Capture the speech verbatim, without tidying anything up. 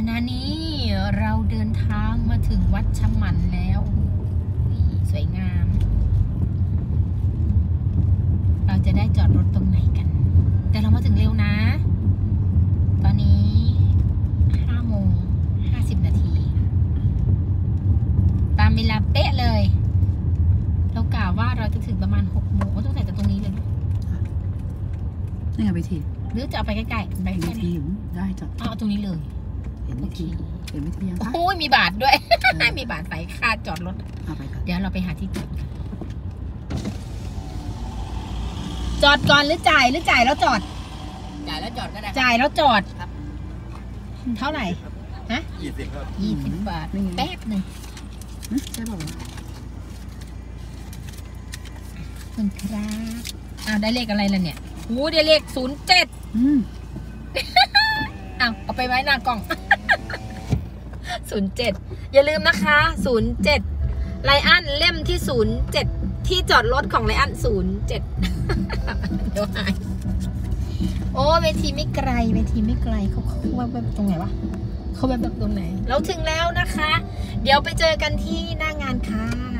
ณะนี้เราเดินทางมาถึงวัดชะมันแล้วสวยงามเราจะได้จอดรถตรงไหนกันแต่เรามาถึงเร็วนะตอนนี้ห้าโมงห้าสิบนาทีตามเวลาเป๊ะเลยเรากล่าวว่าเราจะถึงประมาณหกโมงก็ต้องใส่จากตรงนี้เลยนี่ไงไปทีหรือจะเอาไปใกล้ๆไปใกล้ๆได้จอดเอาตรงนี้เลยเห็นวิธีเห็นวิธียังโอ้ยมีบาทด้วย มีบาทใส่ค่าจอดรถเดี๋ยวเราไปหาที่จอดจอดก่อนหรือจ่ายหรือจ่ายแล้วจอดจ่ายแล้วจอดก็ได้จ่ายแล้วจอดครับเท่าไหร่ฮะยี่สิบครับยี่สิบบาทแป๊บหนึ่งใช่ป่าวคุณครับอ้าวได้เลขอะไรล่ะเนี่ยโอ้ได้เลขศูนย์เจ็ดอ้าวเอาไปไว้หน้ากล่องศูนย์เจ็ดอย่าลืมนะคะศูนย์เจ็ดไลอันเล่มที่ศูนย์เจ็ดที่จอดรถของไลอันศูนย์เจ็ดเดี๋ยวหายโอ้เวทีไม่ไกลเวทีไม่ไกลเขาเขาแบบตรงไหนวะเขาแบบแบบตรงไหนเราถึงแล้วนะคะเดี๋ยวไปเจอกันที่หน้างานค่ะ